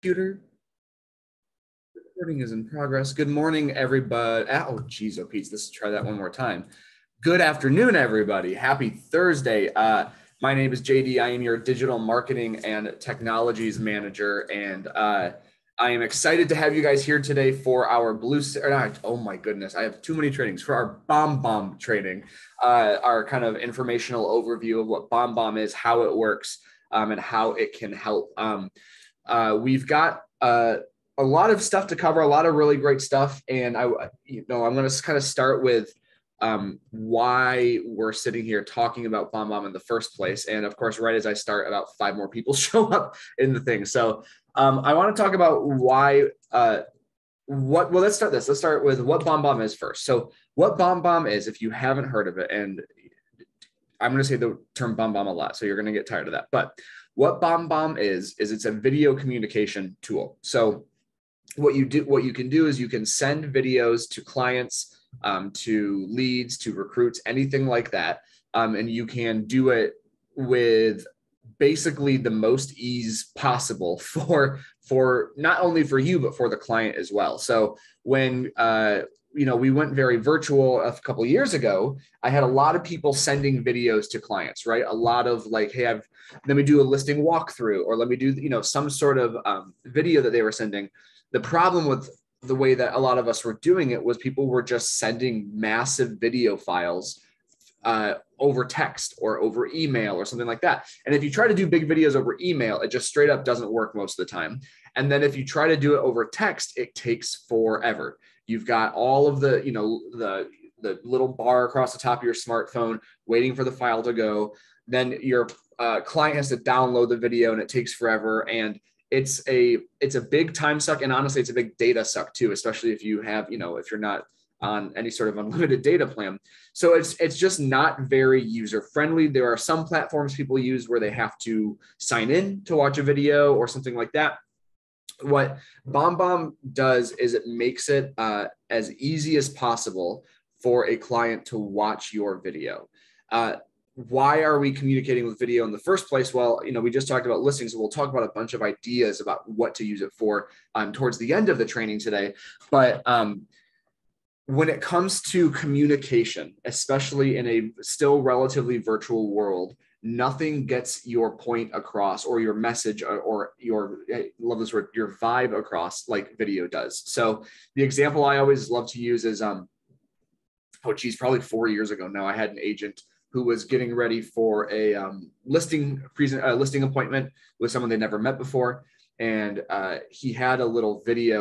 Computer recording is in progress. Good morning, everybody. Oh, geez, oh, Pete, let's try that one more time. Good afternoon, everybody. Happy Thursday. My name is JD. I am your digital marketing and technologies manager, and I am excited to have you guys here today for our oh my goodness, I have too many trainings for our BombBomb training, our kind of informational overview of what BombBomb is, how it works, and how it can help. We've got a lot of stuff to cover, a lot of really great stuff. And I'm going to kind of start with why we're sitting here talking about BombBomb in the first place. And of course, right as I start, about 5 more people show up in the thing. So I want to talk about why, let's start this. Let's start with what BombBomb is first. So what BombBomb is, if you haven't heard of it, and I'm going to say the term BombBomb a lot, so you're going to get tired of that. But what BombBomb is it's a video communication tool. So what you can do is you can send videos to clients, to leads, to recruits, anything like that. And you can do it with basically the most ease possible for not only for you, but for the client as well. So when, we went very virtual a couple of years ago, I had a lot of people sending videos to clients, right? A lot of like, hey, let me do a listing walkthrough, or let me do, some sort of video that they were sending. The problem with the way that a lot of us were doing it was people were just sending massive video files over text or over email or something like that. And if you try to do big videos over email, it just straight up doesn't work most of the time. And then if you try to do it over text, it takes forever. You've got all of the, the little bar across the top of your smartphone waiting for the file to go. Then your client has to download the video and it takes forever. And it's a big time suck. And honestly, it's a big data suck too, especially if you have, if you're not on any sort of unlimited data plan. So it's just not very user friendly. There are some platforms people use where they have to sign in to watch a video or something like that. What BombBomb does is it makes it as easy as possible for a client to watch your video. Why are we communicating with video in the first place? Well, we just talked about listings, so we'll talk about a bunch of ideas about what to use it for towards the end of the training today. But when it comes to communication, especially in a still relatively virtual world, nothing gets your point across or your message or your, I love this word, your vibe across like video does. So the example I always love to use is, probably 4 years ago now, I had an agent who was getting ready for a listing appointment with someone they never met before. And he had a little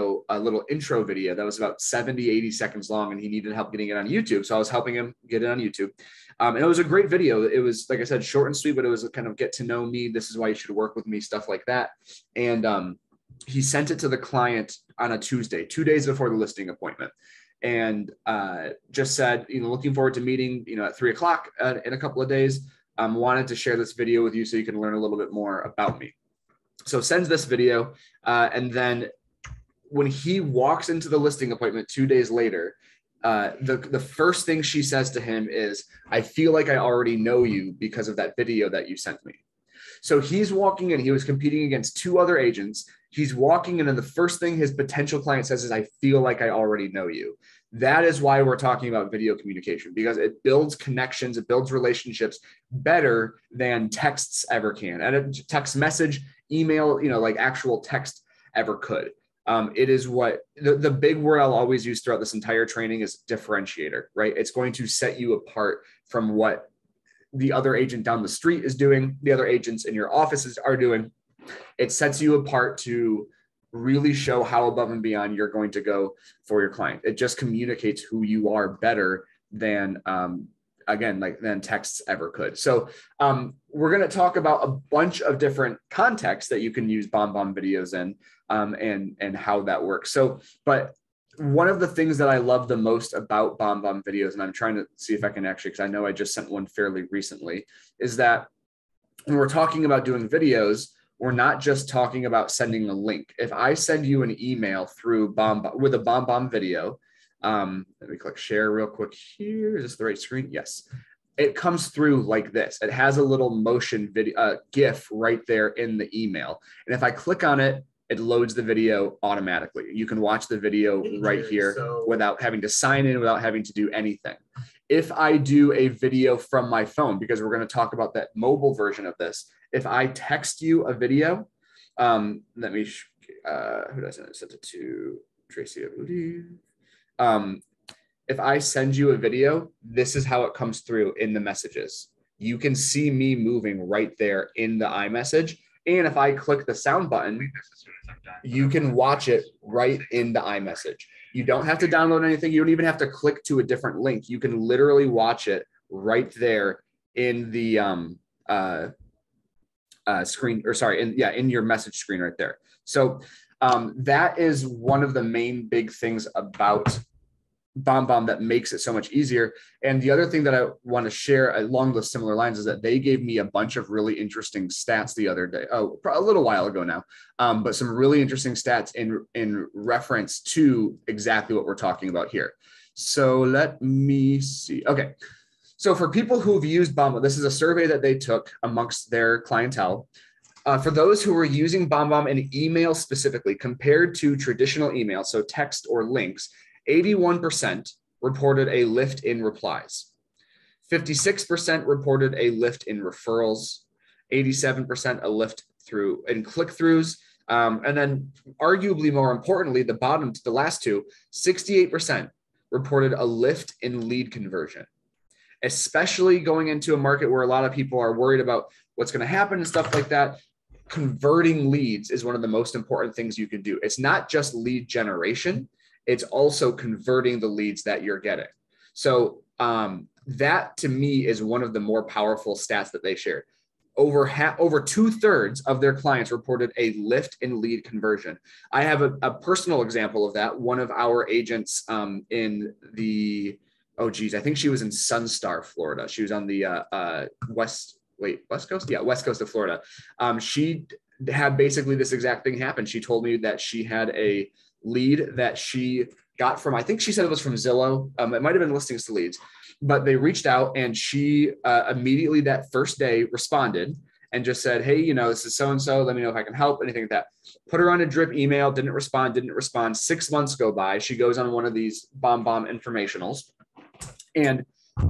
intro video that was about 70, 80 seconds long, and he needed help getting it on YouTube. So I was helping him get it on YouTube. And it was a great video. It was, like I said, short and sweet, but it was kind of get to know me. This is why you should work with me, stuff like that. And he sent it to the client on a Tuesday, 2 days before the listing appointment. And just said, looking forward to meeting, at 3 o'clock in a couple of days. Wanted to share this video with you so you can learn a little bit more about me. So sends this video. And then when he walks into the listing appointment 2 days later, the first thing she says to him is, I feel like I already know you because of that video that you sent me. So he's walking in, he was competing against 2 other agents. He's walking in, and the first thing his potential client says is, I feel like I already know you. That is why we're talking about video communication, because it builds connections, it builds relationships better than texts ever can. And a text message, email, like actual text ever could. It is what the big word I'll always use throughout this entire training is differentiator, right? It's going to set you apart from what the other agent down the street is doing, the other agents in your offices are doing. It sets you apart to really show how above and beyond you're going to go for your client. It just communicates who you are better than, than texts ever could. So we're going to talk about a bunch of different contexts that you can use BombBomb videos in, and how that works. But one of the things that I love the most about BombBomb videos, and I'm trying to see if I can actually, because I know I just sent one fairly recently, is that when we're talking about doing videos, we're not just talking about sending a link. If I send you an email through BombBomb with a BombBomb video, let me click share real quick here. Is this the right screen? Yes. It comes through like this. It has a little motion video GIF right there in the email. And if I click on it, it loads the video automatically. You can watch the video right here without having to sign in, without having to do anything. If I do a video from my phone, because we're going to talk about that mobile version of this, if I text you a video, let me, who does I send it to? Tracy, I believe. If I send you a video, this is how it comes through in the messages. You can see me moving right there in the iMessage. And if I click the sound button, you can watch it right in the iMessage. You don't have to download anything. You don't even have to click to a different link. You can literally watch it right there in the screen, or sorry, in your message screen right there. So that is one of the main big things about BombBomb that makes it so much easier. And the other thing that I want to share along those similar lines is that they gave me a bunch of really interesting stats the other day, a little while ago now, but some really interesting stats in reference to exactly what we're talking about here. So let me see. Okay. So for people who've used BombBomb, this is a survey that they took amongst their clientele. For those who were using BombBomb in email specifically, compared to traditional email, so text or links, 81% reported a lift in replies. 56% reported a lift in referrals. 87% a lift in click-throughs. And then arguably more importantly, the last two, 68% reported a lift in lead conversion, especially going into a market where a lot of people are worried about what's going to happen and stuff like that. Converting leads is one of the most important things you can do. It's not just lead generation. It's also converting the leads that you're getting. So that to me is one of the more powerful stats that they shared. Over 2/3 of their clients reported a lift in lead conversion. I have a personal example of that. One of our agents in the, I think she was in Sunstar, Florida. She was on the West Coast? Yeah, West Coast of Florida. She had basically this exact thing happen. She told me that she had a lead that she got from, I think she said it was from Zillow. It might've been listings to leads, but they reached out and she immediately that first day responded and just said, hey, this is so-and-so, let me know if I can help, anything like that. Put her on a drip email, didn't respond. 6 months go by. She goes on one of these BombBomb informationals and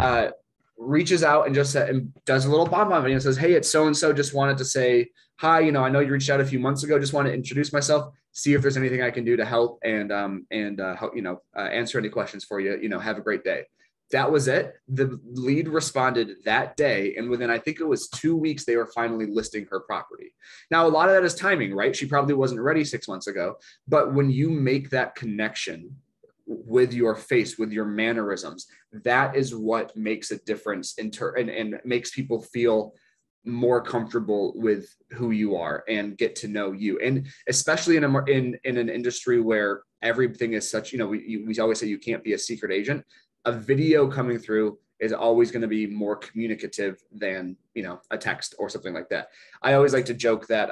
reaches out and just does a little BombBomb video and says, hey, it's so-and-so, just wanted to say hi, I know you reached out a few months ago, just want to introduce myself, see if there's anything I can do to help and help, answer any questions for you, have a great day. That was it. The lead responded that day. And within, I think it was 2 weeks, they were finally listing her property. Now, a lot of that is timing, right? She probably wasn't ready 6 months ago, but when you make that connection with your face, with your mannerisms, that is what makes a difference and makes people feel more comfortable with who you are and get to know you. And especially in an industry where everything is such, we always say you can't be a secret agent. A video coming through is always going to be more communicative than, a text or something like that. I always like to joke that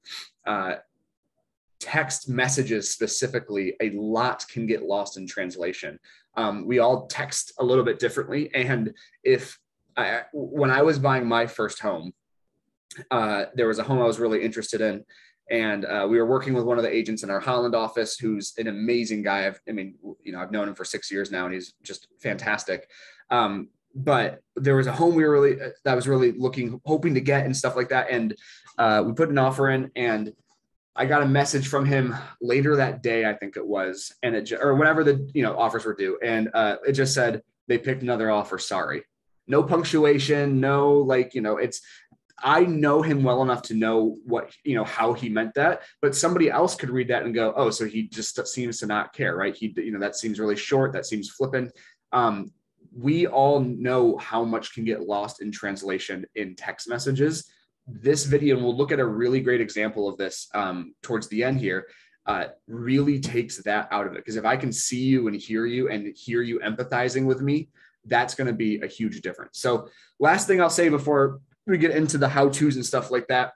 text messages specifically, a lot can get lost in translation. We all text a little bit differently. And when I was buying my first home, there was a home I was really interested in. And we were working with one of the agents in our Holland office, who's an amazing guy. I've known him for 6 years now, and he's just fantastic. But there was a home that I was really hoping to get and stuff like that. And we put an offer in, and I got a message from him later that day, I think it was, or whenever the offers were due, and it just said they picked another offer. Sorry, no punctuation, no it's. I know him well enough to know what how he meant that, but somebody else could read that and go, oh, so he just seems to not care, right? That seems really short. That seems flippant. We all know how much can get lost in translation in text messages. This video, and we'll look at a really great example of this towards the end here, really takes that out of it. Because if I can see you and hear you empathizing with me, that's going to be a huge difference. So last thing I'll say before we get into the how-tos and stuff like that.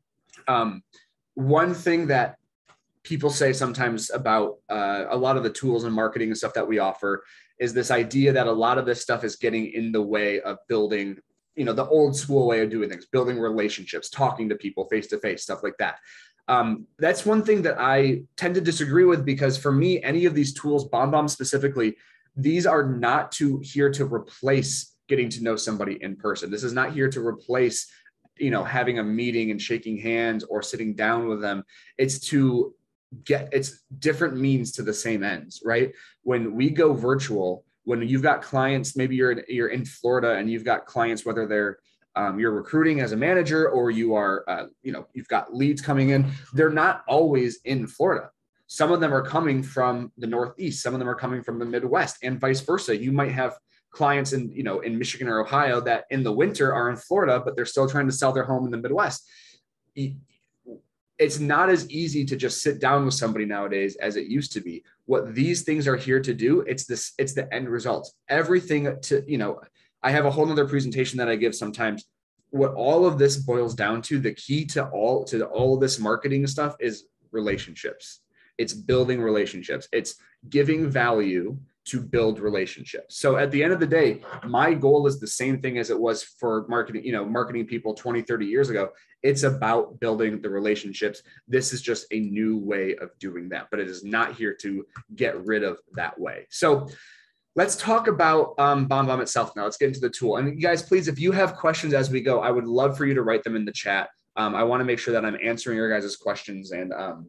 One thing that people say sometimes about a lot of the tools and marketing and stuff that we offer is this idea that a lot of this stuff is getting in the way of building, the old school way of doing things, building relationships, talking to people face-to-face, stuff like that. That's one thing that I tend to disagree with, because for me, any of these tools, BombBomb specifically, these are not here to replace getting to know somebody in person. This is not here to replace, having a meeting and shaking hands or sitting down with them. It's different means to the same ends, right? When we go virtual, when you've got clients, maybe you're in Florida and you've got clients, whether they're you're recruiting as a manager or you are, you've got leads coming in, they're not always in Florida. Some of them are coming from the Northeast. Some of them are coming from the Midwest, and vice versa. You might have clients in Michigan or Ohio that in the winter are in Florida, but they're still trying to sell their home in the Midwest. It's not as easy to just sit down with somebody nowadays as it used to be. What these things are here to do, it's the end result. Everything I have a whole nother presentation that I give sometimes. What all of this boils down to, the key to all this marketing stuff is relationships. It's building relationships. It's giving value to build relationships. So at the end of the day, my goal is the same thing as it was for marketing people 20, 30 years ago. It's about building the relationships. This is just a new way of doing that, but it is not here to get rid of that way. So let's talk about BombBomb itself now. Let's get into the tool. And you guys, please, if you have questions as we go, I would love for you to write them in the chat. I want to make sure that I'm answering your guys' questions and,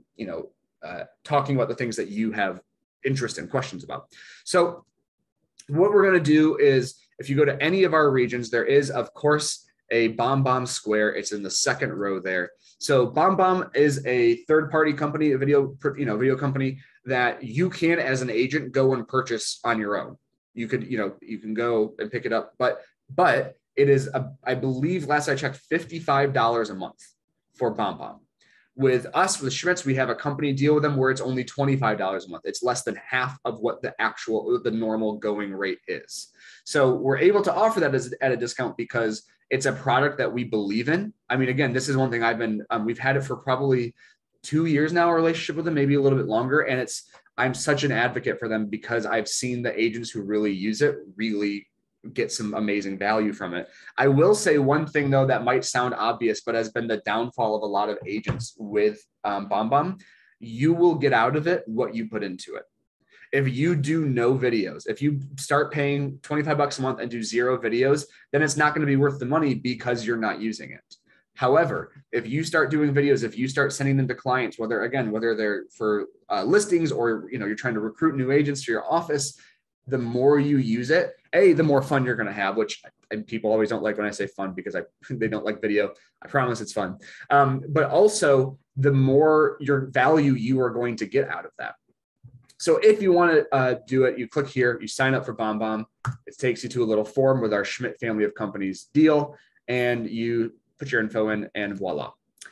talking about the things that you have interest and questions about. So what we're going to do is, if you go to any of our regions, there is, of course, a BombBomb square. It's in the second row there. So BombBomb is a third-party company, a video company that you can, as an agent, go and purchase on your own. You can go and pick it up, but it is, I believe, last I checked, $55 a month for BombBomb. With us, with Schmitz, we have a company deal with them where it's only $25 a month. It's less than half of what the normal going rate is. So we're able to offer that at a discount because it's a product that we believe in. I mean, again, this is one thing we've had it for probably 2 years now, a relationship with them, maybe a little bit longer. And I'm such an advocate for them because I've seen the agents who really use it really get some amazing value from it. I will say one thing though, that might sound obvious, but has been the downfall of a lot of agents with BombBomb. You will get out of it what you put into it. If you do no videos, if you start paying $25 a month and do 0 videos, then it's not going to be worth the money because you're not using it. However, if you start doing videos, if you start sending them to clients, whether they're for listings or you're trying to recruit new agents to your office, the more you use it, the more fun you're going to have, and people always don't like when I say fun because they don't like video. I promise it's fun. But also the more your value you are going to get out of that. So if you want to do it, you click here, you sign up for BombBomb. It takes you to a little form with our Schmidt family of companies deal, and you put your info in, and voila.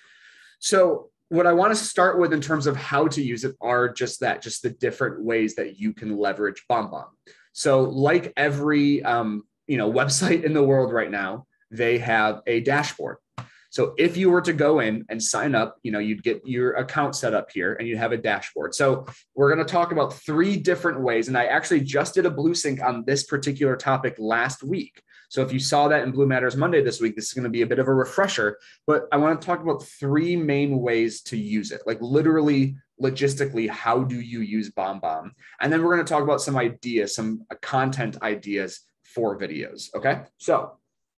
So what I want to start with in terms of how to use it are just the different ways that you can leverage BombBomb. So like every website in the world right now, they have a dashboard. So if you were to go in and sign up, you'd get your account set up here and you have a dashboard. So we're going to talk about 3 different ways. And I actually just did a Blue Sync on this particular topic last week. So if you saw that in Blue Matters Monday this week, this is going to be a bit of a refresher, but I want to talk about 3 main ways to use it. Like literally, logistically, how do you use BombBomb? And then we're going to talk about some ideas, some content ideas for videos. Okay. So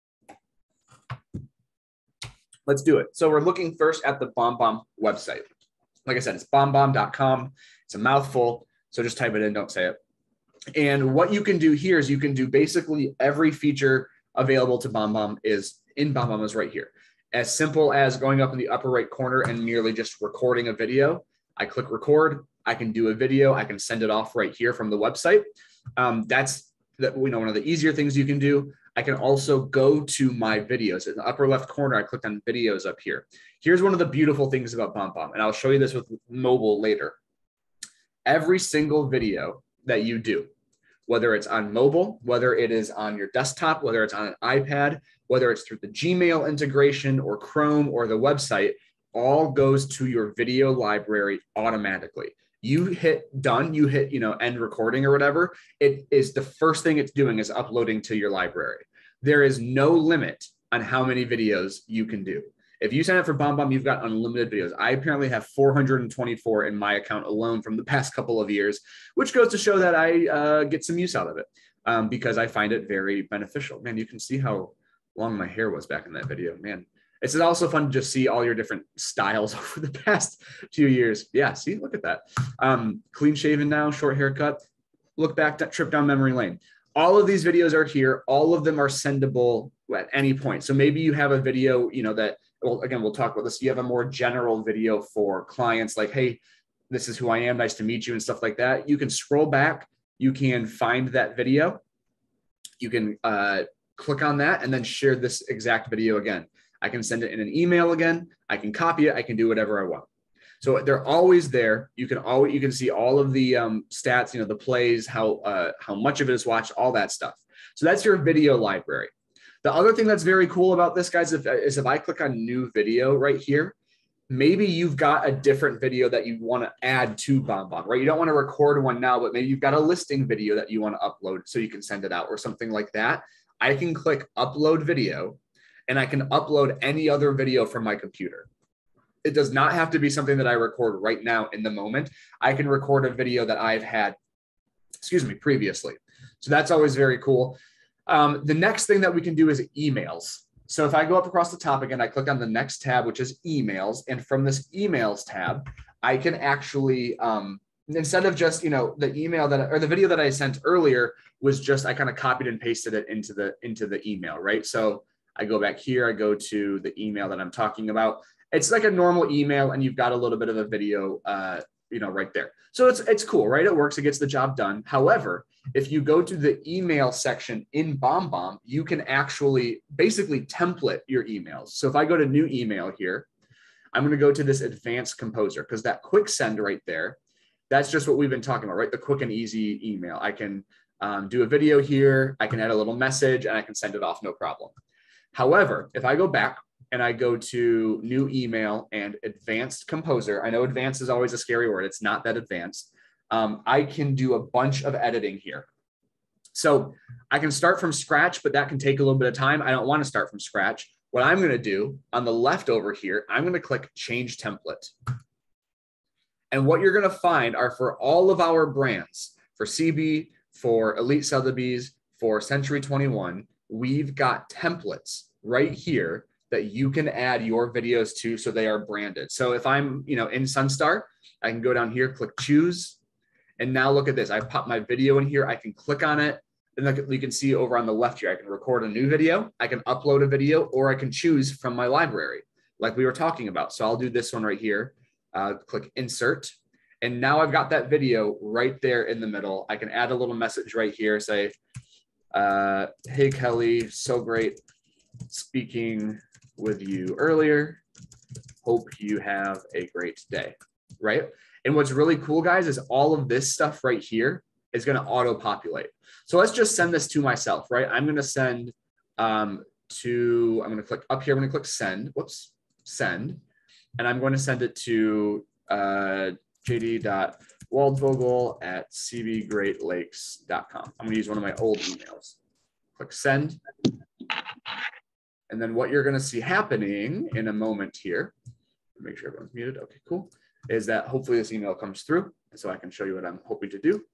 let's do it. So we're looking first at the BombBomb website. Like I said, it's bombbomb.com. It's a mouthful. So just type it in, don't say it. And what you can do here is you can do basically every feature available to BombBomb is right here. As simple as going up in the upper right corner and merely just recording a video. I click record. I can do a video. I can send it off right here from the website. That's one of the easier things you can do. I can also go to my videos. In the upper left corner, I clicked on videos up here. Here's one of the beautiful things about BombBomb, and I'll show you this with mobile later. Every single video that you do, whether it's on mobile, whether it is on your desktop, whether it's on an iPad, whether it's through the Gmail integration or Chrome or the website, all goes to your video library automatically. You hit done, you hit, end recording or whatever, it is the first thing it's doing is uploading to your library. There is no limit on how many videos you can do. If you sign up for BombBomb, you've got unlimited videos. I apparently have 424 in my account alone from the past couple of years, which goes to show that I get some use out of it because I find it very beneficial. Man, you can see how long my hair was back in that video. Man, it's also fun to just see all your different styles over the past few years. Yeah, see, look at that. Clean shaven now, short haircut. Look back, that trip down memory lane. All of these videos are here. All of them are sendable at any point. So maybe you have a video, that, well, again, we'll talk about this. You have a more general video for clients like, hey, this is who I am. Nice to meet you and stuff like that. You can scroll back. You can find that video. You can click on that and then share this exact video again. I can send it in an email again. I can copy it. I can do whatever I want. So they're always there. You can see all of the stats, the plays, how much of it is watched, all that stuff. So that's your video library. The other thing that's very cool about this, guys, is if I click on new video right here, maybe you've got a different video that you want to add to BombBomb, right? You don't want to record one now, but maybe you've got a listing video that you want to upload so you can send it out or something like that. I can click upload video and I can upload any other video from my computer. It does not have to be something that I record right now in the moment. I can record a video that I've had, previously. So that's always very cool. The next thing that we can do is emails. So if I go up across the top again, I click on the next tab, which is emails. And from this emails tab, I can actually, instead of just, the email or the video that I sent earlier was just, I kind of copied and pasted it into the email, right? So I go back here, I go to the email that I'm talking about. It's like a normal email and you've got a little bit of a video, right there. So it's cool, right? It works, it gets the job done. However, if you go to the email section in BombBomb, you can actually basically template your emails. So if I go to new email here, I'm going to go to this advanced composer because that quick send right there, that's just what we've been talking about, right? The quick and easy email. I can do a video here, I can add a little message and I can send it off, no problem. However, if I go back and I go to new email and advanced composer, I know advanced is always a scary word. It's not that advanced. I can do a bunch of editing here. So I can start from scratch, but that can take a little bit of time. I don't want to start from scratch. What I'm going to do on the left over here, I'm going to click change template. And what you're going to find are for all of our brands, for CB, for Elite Sotheby's, for Century 21, we've got templates right here that you can add your videos to so they are branded. So if I'm, in Sunstar, I can go down here, click choose. And now look at this. I pop my video in here. I can click on it. And like you can see over on the left here, I can record a new video. I can upload a video or I can choose from my library like we were talking about. So I'll do this one right here. Click insert. And now I've got that video right there in the middle. I can add a little message right here. Say, hey, Kelly, so great speaking with you earlier. Hope you have a great day, right? And what's really cool, guys, is all of this stuff right here is going to auto-populate. So let's just send this to myself, right? I'm going to send I'm going to click up here. I'm going to click send. Whoops, send. And I'm going to send it to jd.waldvogel@cbgreatlakes.com. I'm going to use one of my old emails. Click send. And then what you're going to see happening in a moment here, make sure everyone's muted. Okay, cool. Is that hopefully this email comes through. And so I can show you what I'm hoping to do.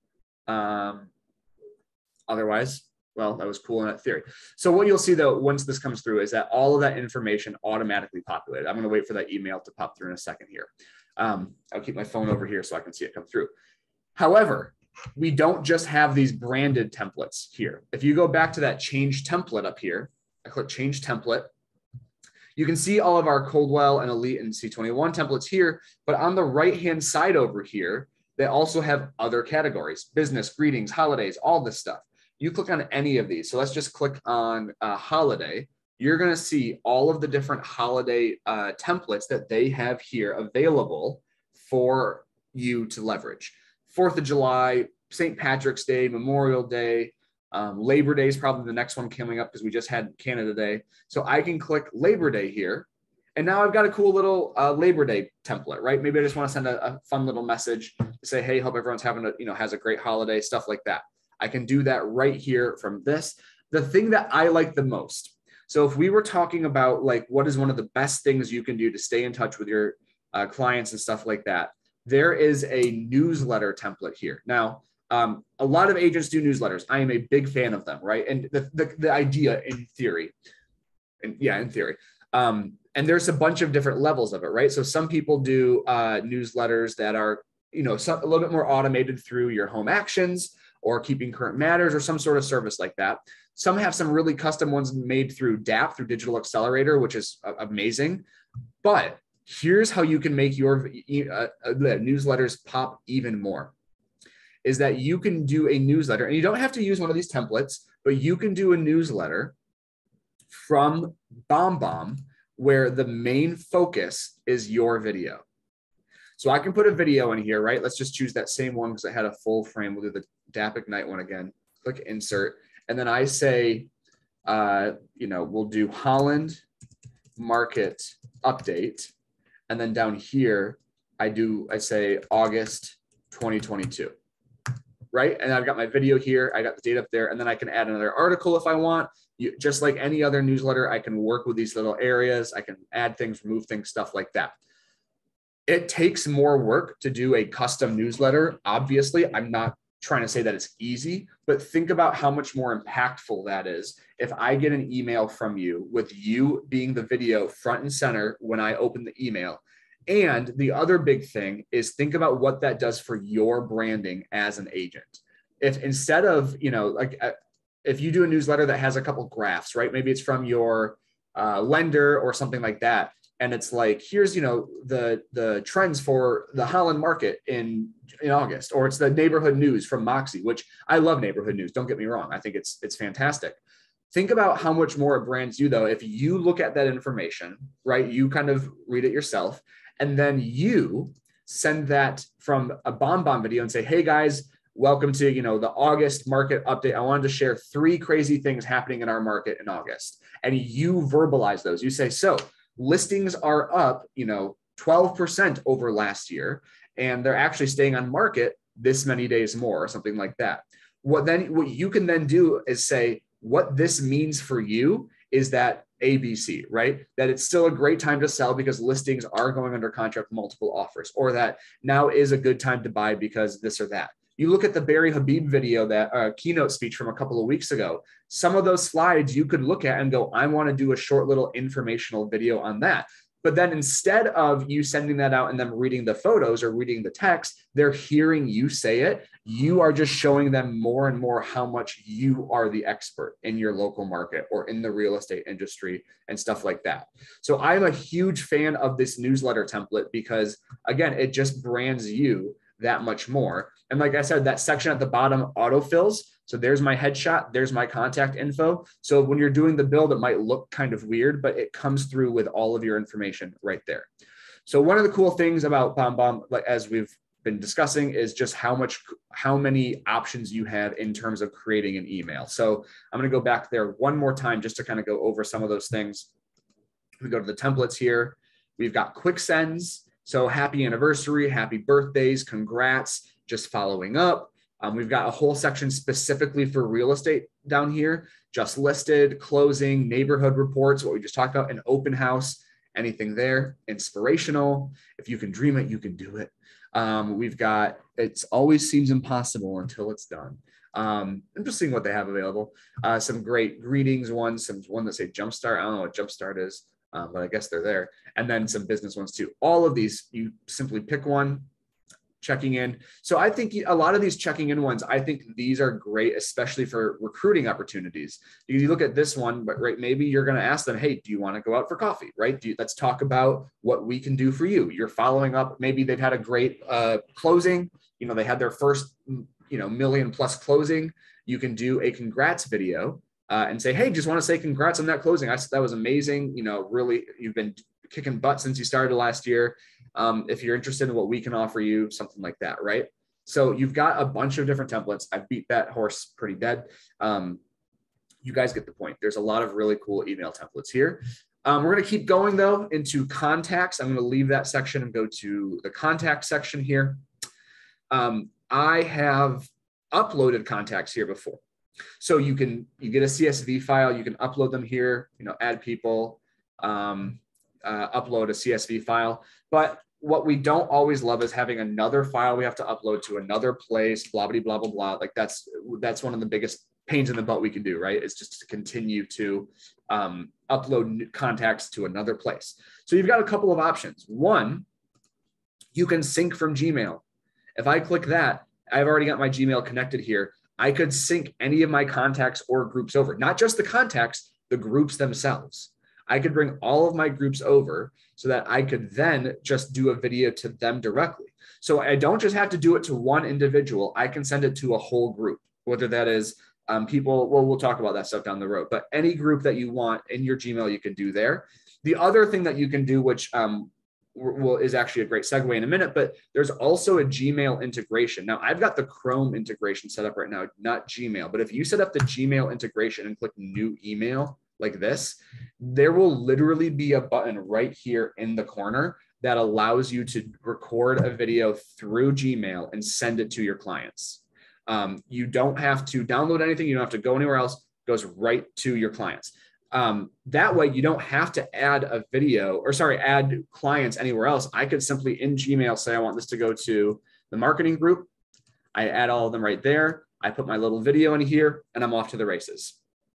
Otherwise, well, that was cool in that theory. So what you'll see though, once this comes through is that all of that information automatically populated. I'm going to wait for that email to pop through in a second here. I'll keep my phone over here so I can see it come through. However, we don't just have these branded templates here. If you go back to that change template up here, I click change template. You can see all of our Coldwell and Elite and C21 templates here, but on the right-hand side over here, they also have other categories, business, greetings, holidays, all this stuff. You click on any of these. So let's just click on holiday. You're going to see all of the different holiday templates that they have here available for you to leverage. 4th of July, St. Patrick's Day, Memorial Day, Labor Day is probably the next one coming up because we just had Canada Day. So I can click Labor Day here. And now I've got a cool little Labor Day template, right? Maybe I just want to send a fun little message to say, hey, hope everyone's having has a great holiday, stuff like that. I can do that right here from this. The thing that I like the most. So if we were talking about like, what is one of the best things you can do to stay in touch with your clients and stuff like that, there is a newsletter template here. Now, a lot of agents do newsletters. I am a big fan of them, right? And the idea in theory, in theory. And there's a bunch of different levels of it, right? So some people do newsletters that are, a little bit more automated through your home actions or keeping current matters or some sort of service like that. Some have some really custom ones made through DAP, through Digital Accelerator, which is amazing. But here's how you can make your newsletters pop even more, is that you can do a newsletter, and you don't have to use one of these templates, but you can do a newsletter from BombBomb where the main focus is your video. So I can put a video in here, right? Let's just choose that same one because I had a full frame. We'll do the DAP Ignite one again. Click insert. And then I say, we'll do Holland market update. And then down here, I say August 2022, right? And I've got my video here. I got the date up there. And then I can add another article if I want. Just like any other newsletter, I can work with these little areas. I can add things, remove things, stuff like that. It takes more work to do a custom newsletter. Obviously, I'm not trying to say that it's easy, but think about how much more impactful that is. If I get an email from you with you being the video front and center when I open the email. And the other big thing is think about what that does for your branding as an agent. If instead of, if you do a newsletter that has a couple graphs, right? Maybe it's from your lender or something like that. And it's like, here's, the trends for the Holland market in August, or it's the neighborhood news from Moxie, which I love neighborhood news. Don't get me wrong. I think it's fantastic. Think about how much more it brands you though. If you look at that information, right, you kind of read it yourself, and then you send that from a BombBomb video and say, hey guys, welcome to, the August market update. I wanted to share 3 crazy things happening in our market in August. And you verbalize those. You say, so listings are up, 12% over last year, and they're actually staying on market this many days more, or something like that. What you can then do is say, what this means for you is that ABC, right? That it's still a great time to sell because listings are going under contract with multiple offers, or that now is a good time to buy because this or that. You look at the Barry Habib video, that keynote speech from a couple of weeks ago, some of those slides you could look at and go, I want to do a short little informational video on that. But then instead of you sending that out and them reading the photos or reading the text, they're hearing you say it. You are just showing them more and more how much you are the expert in your local market or in the real estate industry and stuff like that. So I'm a huge fan of this newsletter template because, again, it just brands you that much more. And like I said, that section at the bottom autofills. So there's my headshot, there's my contact info. So when you're doing the build, it might look kind of weird, but it comes through with all of your information right there. So one of the cool things about BombBomb, like as we've been discussing, is just how many options you have in terms of creating an email. So I'm going to go back there one more time just to kind of go over some of those things. We go to the templates here. We've got quick sends. So happy anniversary, happy birthdays, congrats, just following up. We've got a whole section specifically for real estate down here, just listed, closing, neighborhood reports, what we just talked about, an open house, anything there, inspirational. If you can dream it, you can do it. We've got, it always seems impossible until it's done. I'm just seeing what they have available. Some great greetings ones, one that say Jumpstart. I don't know what Jumpstart is, but I guess they're there. And then some business ones too. All of these, you simply pick one, checking in. So I think a lot of these checking in ones, I think these are great, especially for recruiting opportunities. You look at this one, but right, maybe you're going to ask them, hey, do you want to go out for coffee, right? Let's talk about what we can do for you. You're following up. Maybe they've had a great closing. They had their first, million plus closing. You can do a congrats video and say, hey, just want to say congrats on that closing. That was amazing. Really, you've been kicking butt since you started last year. If you're interested in what we can offer you, something like that, right? So you've got a bunch of different templates. I beat that horse pretty dead. You guys get the point. There's a lot of really cool email templates here. We're going to keep going though into contacts. I'm going to leave that section and go to the contact section here. I have uploaded contacts here before. So you get a CSV file, you can upload them here, add people, upload a CSV file. But what we don't always love is having another file we have to upload to another place, blah, blah, blah, blah, blah. Like that's one of the biggest pains in the butt we can do, right? It's just to continue to upload contacts to another place. So you've got a couple of options. One, you can sync from Gmail. If I click that, I've already got my Gmail connected here. I could sync any of my contacts or groups over, not just the contacts, the groups themselves. I could bring all of my groups over so that I could then just do a video to them directly. So I don't just have to do it to one individual. I can send it to a whole group, whether that is people, well, we'll talk about that stuff down the road, but any group that you want in your Gmail, you can do there. The other thing that you can do, which is actually a great segue in a minute, but there's also a Gmail integration. Now I've got the Chrome integration set up right now, not Gmail, but if you set up the Gmail integration and click new email like this, there will literally be a button right here in the corner that allows you to record a video through Gmail and send it to your clients. You don't have to download anything. You don't have to go anywhere else. It goes right to your clients. That way you don't have to add a video or add clients anywhere else. I could simply in Gmail say, I want this to go to the marketing group. I add all of them right there. I put my little video in here and I'm off to the races.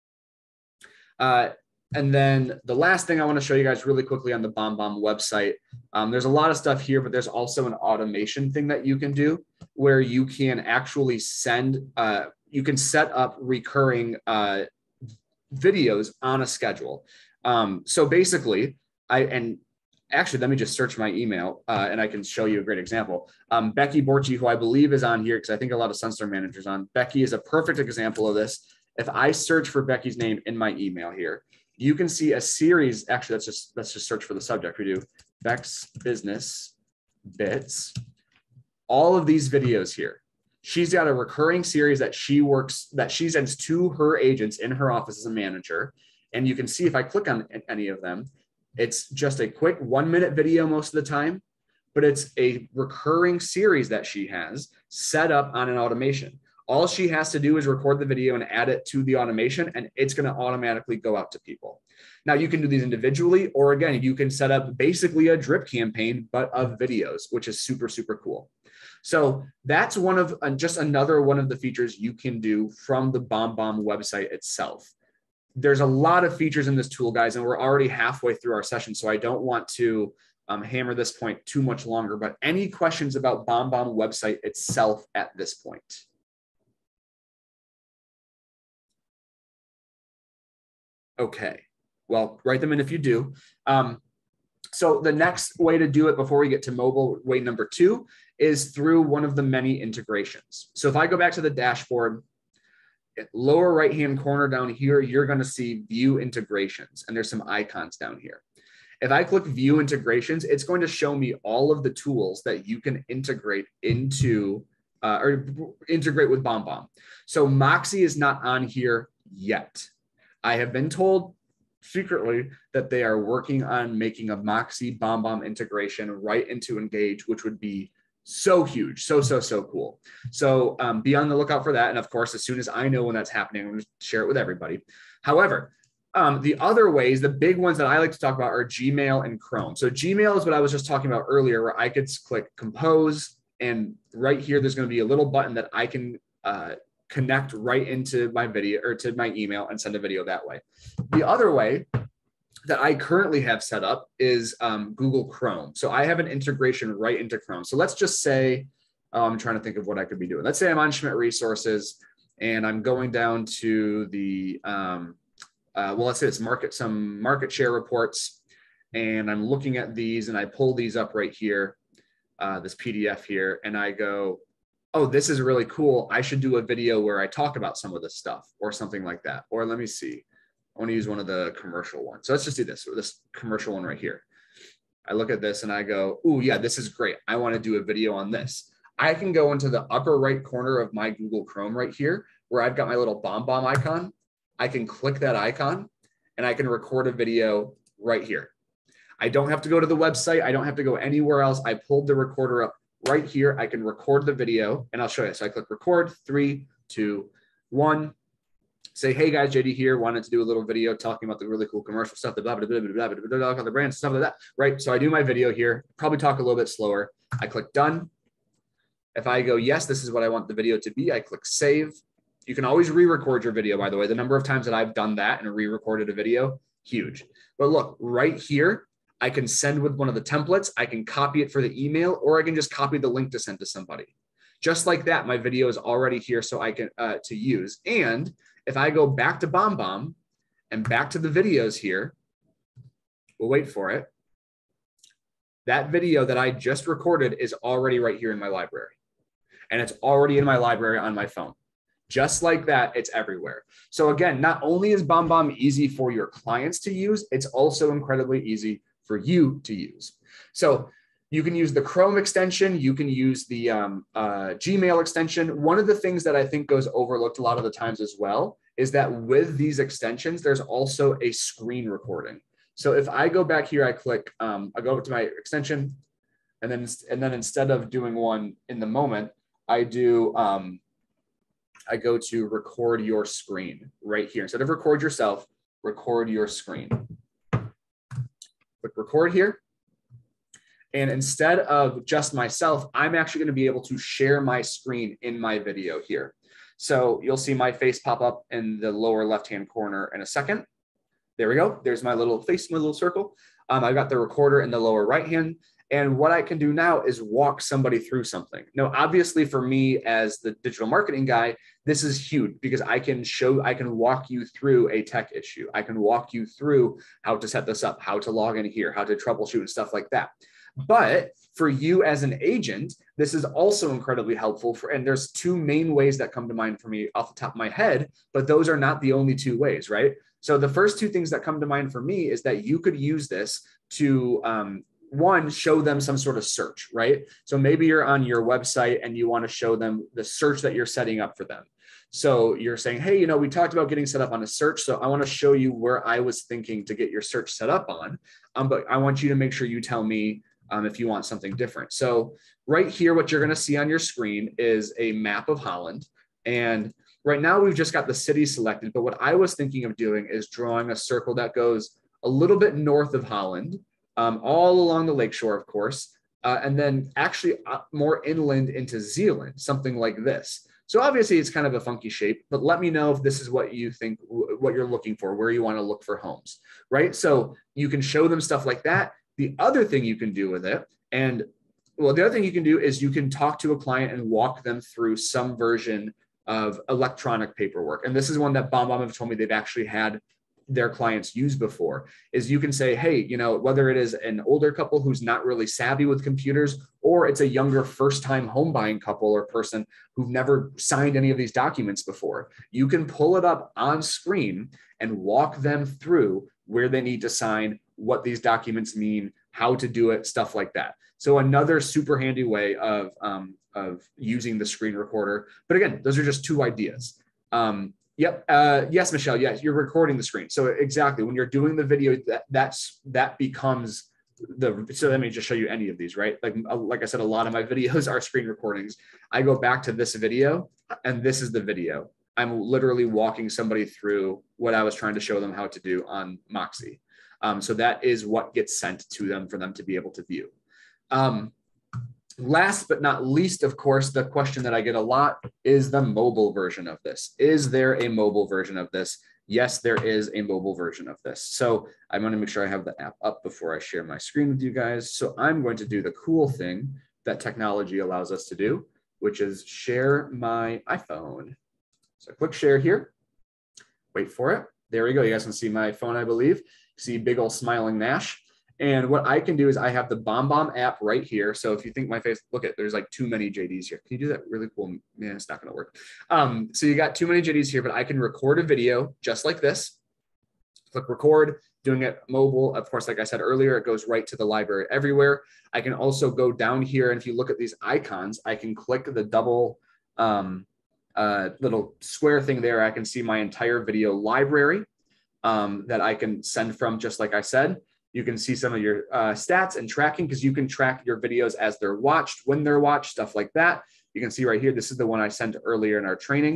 And then the last thing I want to show you guys really quickly on the BombBomb website, there's a lot of stuff here, but there's also an automation thing that you can do where you can actually you can set up recurring videos on a schedule. So basically, actually, let me just search my email and I can show you a great example. Becky Borchi, who I believe is on here, because I think a lot of Sunstar managers on. Becky is a perfect example of this. If I search for Becky's name in my email here, you can see a series. Actually, let's just search for the subject. We do Beck's Business Bits. All of these videos here. She's got a recurring series that she sends to her agents in her office as a manager. And you can see if I click on any of them, it's just a quick 1-minute video most of the time, but it's a recurring series that she has set up on an automation. All she has to do is record the video and add it to the automation, and it's going to automatically go out to people. Now you can do these individually, or again, you can set up basically a drip campaign, but of videos, which is super, super cool. So that's just another one of the features you can do from the BombBomb website itself. There's a lot of features in this tool, guys, and we're already halfway through our session, so I don't want to hammer this point too much longer, but any questions about BombBomb website itself at this point? Okay, well, write them in if you do. So the next way to do it before we get to mobile, way number 2, is through one of the many integrations. So if I go back to the dashboard, lower right-hand corner down here, you're going to see view integrations, and there's some icons down here. If I click view integrations, it's going to show me all of the tools that you can integrate into or integrate with BombBomb. So Moxie is not on here yet. I have been told secretly that they are working on making a Moxie BombBomb integration right into Engage, which would be so huge, so cool. So be on the lookout for that. And of course, as soon as I know when that's happening, I'm going to share it with everybody. However, the other ways, the big ones that I like to talk about are Gmail and Chrome. So Gmail is what I was just talking about earlier, where I could click compose, and right here, there's going to be a little button that I can connect right into my video or to my email and send a video that way. The other way that I currently have set up is Google Chrome. So I have an integration right into Chrome. So let's just say, I'm trying to think of what I could be doing. Let's say I'm on Schmidt Resources and I'm going down to the, well, let's say it's some market share reports, and I'm looking at these and I pull these up right here, this PDF here, and I go, oh, this is really cool. I should do a video where I talk about some of this stuff or something like that. Or let me see. I want to use one of the commercial ones. So let's just do this commercial one right here. I look at this and I go, ooh, yeah, this is great. I want to do a video on this. I can go into the upper right corner of my Google Chrome right here, where I've got my little BombBomb icon. I can click that icon and I can record a video right here. I don't have to go to the website. I don't have to go anywhere else. I pulled the recorder up right here. I can record the video and I'll show you. So I click record, 3, 2, 1. say, hey guys, JD here, wanted to do a little video talking about the really cool commercial stuff, the blah, blah, blah, blah, blah, blah, blah, blah, the brand, stuff like that, right? So I do my video here, probably talk a little bit slower. I click done. If I go, yes, this is what I want the video to be, I click save. You can always re-record your video, by the way. The number of times that I've done that and re-recorded a video, huge. But look, right here, I can send with one of the templates. I can copy it for the email, or I can just copy the link to send to somebody. Just like that, my video is already here so I can to use. And if I go back to BombBomb and back to the videos here, we'll wait for it. That video that I just recorded is already right here in my library. And it's already in my library on my phone. Just like that, it's everywhere. So again, not only is BombBomb easy for your clients to use, it's also incredibly easy for you to use. So you can use the Chrome extension, you can use the Gmail extension. One of the things that I think goes overlooked a lot of the times as well is that with these extensions, there's also a screen recording. So if I go back here, I click, I go to my extension, and then instead of doing one in the moment, I do, I go to record your screen right here. Instead of record yourself, record your screen. Click record here. And instead of just myself, I'm actually going to be able to share my screen in my video here. So you'll see my face pop up in the lower left-hand corner in a second. There we go. There's my little face, my little circle. I've got the recorder in the lower right-hand. And what I can do now is walk somebody through something. Now, obviously for me as the digital marketing guy, this is huge because I can walk you through a tech issue. I can walk you through how to set this up, how to log in here, how to troubleshoot and stuff like that. But for you as an agent, this is also incredibly helpful and there's two main ways that come to mind for me off the top of my head, but those are not the only two ways, right? So the first two things that come to mind for me is that you could use this to, one, show them some sort of search, right? So maybe you're on your website and you want to show them the search that you're setting up for them. So you're saying, hey, we talked about getting set up on a search. So I want to show you where I was thinking to get your search set up on. But I want you to make sure you tell me if you want something different. So right here, what you're going to see on your screen is a map of Holland. And right now we've just got the city selected. But what I was thinking of doing is drawing a circle that goes a little bit north of Holland, all along the lakeshore, of course, and then actually more inland into Zealand, something like this. So obviously it's kind of a funky shape, but let me know if this is what you think, what you're looking for, where you want to look for homes, right? So you can show them stuff like that. The other thing you can do with it, the other thing you can do is you can talk to a client and walk them through some version of electronic paperwork. And this is one that BombBomb have told me they've actually had their clients use before, is you can say, hey, whether it is an older couple who's not really savvy with computers, or it's a younger first-time home buying couple or person who've never signed any of these documents before, you can pull it up on screen and walk them through where they need to sign, what these documents mean, how to do it, stuff like that. So another super handy way of using the screen recorder. But again, those are just two ideas. Yep. Yes, Michelle. Yes, you're recording the screen. So exactly when you're doing the video, that becomes so let me just show you any of these, right? Like I said, a lot of my videos are screen recordings. I go back to this video and this is the video. I'm literally walking somebody through what I was trying to show them how to do on Moxie. So that is what gets sent to them for them to be able to view. Last but not least, of course, the question that I get a lot is the mobile version of this. Is there a mobile version of this? Yes, there is a mobile version of this. So I'm going to make sure I have the app up before I share my screen with you guys. So I'm going to do the cool thing that technology allows us to do, which is share my iPhone. So click share here. Wait for it. There we go. You guys can see my phone, I believe. See big old smiling Nash. And what I can do is I have the BombBomb app right here. So if you think my face, look at, there's like too many JDs here. Can you do that really cool? Man, it's not going to work. So you got too many JDs here, but I can record a video just like this. Click record, doing it mobile. Of course, like I said earlier, it goes right to the library everywhere. I can also go down here. And if you look at these icons, I can click the double little square thing there. I can see my entire video library that I can send from, just like I said. You can see some of your stats and tracking because you can track your videos as they're watched, when they're watched, stuff like that. You can see right here, this is the one I sent earlier in our training.